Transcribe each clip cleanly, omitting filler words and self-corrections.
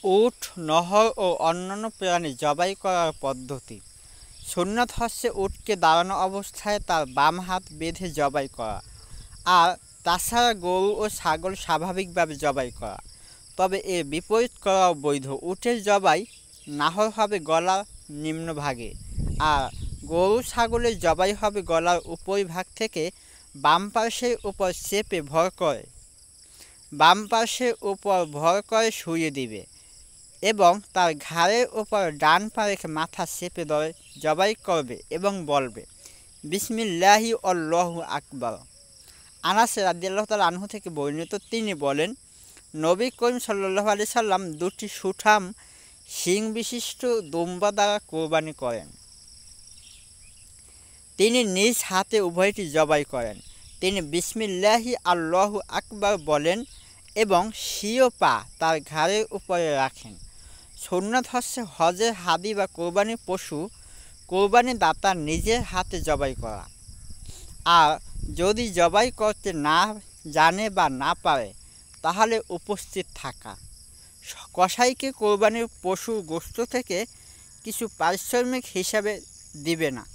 উট, নহর ও অন্যান্য প্রাণী জবাই করার পদ্ধতি। সুন্নাত হচ্ছে উটকে দাঁড়ানো অবস্থায় তার বাম হাত বেঁধে জবাই করা, আর তাছাড়া গরু ও ছাগল স্বাভাবিকভাবে জবাই করা। তবে এর বিপরীত করাও বৈধ। উটের জবাই নাহর হবে গলার নিম্নভাগে, আর গরু ছাগলের জবাই হবে গলার উপরিভাগ থেকে বাম পার্শ্বের উপর চেপে ভর করে শুইয়ে দিবে এবং তার ঘাড়ের উপর ডান পা রেখে মাথা চেপে ধরে জবাই করবে এবং বলবে, বিসমিল্লাহি আল্লাহু আকবার। আনাস রাদিয়াল্লাহু তাআলা আনহু থেকে বর্ণিত, তিনি বলেন, নবী করিম সাল্লাল্লাহু আলাইহি সাল্লাম দুটি সুঠাম শিং বিশিষ্ট দুম্বা দ্বারা কুরবানি করেন। তিনি নিজ হাতে উভয়টি জবাই করেন। তিনি বিসমিল্লাহি আল্লাহু আকবার বলেন এবং স্বীয় পা তার ঘাড়ের উপরে রাখেন। সুন্নাত হচ্ছে হজের হাদি বা কোরবানির পশু কোরবানি দাতা নিজের হাতে জবাই করা, আর যদি জবাই করতে না জানে বা না পারে তাহলে উপস্থিত থাকা। কসাইকে কোরবানির পশুর গোশত থেকে কিছু পারিশ্রমিক হিসাবে দিবে না।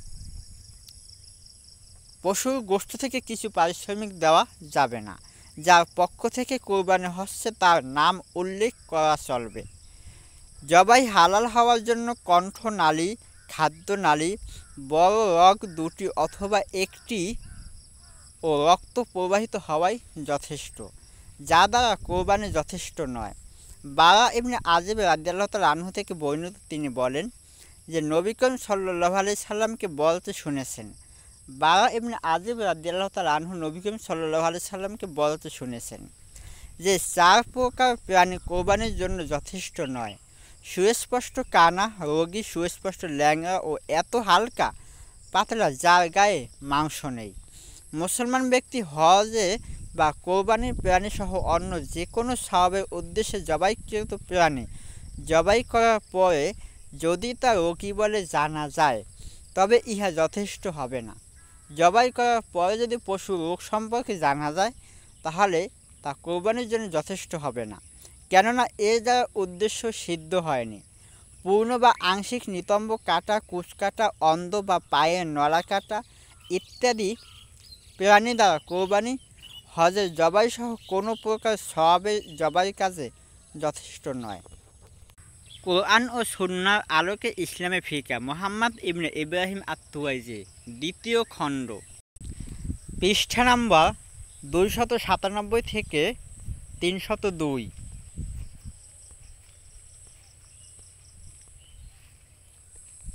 পশুর গোশত থেকে কিছু পারিশ্রমিক দেওয়া যাবে না। যার পক্ষ থেকে কোরবানি হচ্ছে তার নাম উল্লেখ করা চলবে। জবাই হালাল হওয়ার জন্য কণ্ঠনালী, খাদ্যনালী, বড় রগ দুটি অথবা একটি ও রক্ত প্রবাহিত হওয়াই যথেষ্ট, যা দ্বারা কোরবানি যথেষ্ট নয়। বারা ইবনে আজিব রাদিয়াল্লাহু তাআলা আনহু থেকে বর্ণিত, তিনি বলেন যে নবী করিম সাল্লাল্লাহু আলাইহি সাল্লামকে বলতে শুনেছেন। বারা ইবনে আজিব রাদিয়াল্লাহু তাআলা আনহু নবী করিম সাল্লাল্লাহু আলাইহি সাল্লামকে বলতে শুনেছেন যে 4 প্রকার প্রাণী কোরবানির জন্য যথেষ্ট নয়: সুস্পষ্ট কানা, রোগী, সুস্পষ্ট ল্যাংড়া ও এত হালকা পাতলা যার গায়ে মাংস নেই। মুসলমান ব্যক্তি হজে বা কোরবানির প্রাণীসহ অন্য যে কোনো সওয়াবের উদ্দেশ্যে জবাইকৃত প্রাণী জবাই করার পরে যদি তা রোগী বলে জানা যায় তবে ইহা যথেষ্ট হবে না। জবাই করার পরে যদি পশুর রোগ সম্পর্কে জানা যায় তাহলে তা কোরবানির জন্য যথেষ্ট হবে না, কেননা এর দ্বারা উদ্দেশ্য সিদ্ধ হয়নি। পূর্ণ বা আংশিক নিতম্ব কাটা, কুচকাটা, অন্ধ বা পায়ের নড়া কাটা ইত্যাদি প্রাণী দ্বারা কোরবানি হজের জবাই সহ কোনো প্রকার সওয়াবের জবাই কাজে যথেষ্ট নয়। কোরআন ও সুন্নাহর আলোকে ইসলামে ফিকহ, মুহাম্মদ ইবনে ইব্রাহিম আত-তুওয়াইজি, দ্বিতীয় খণ্ড, পৃষ্ঠা নম্বর 297 থেকে 302।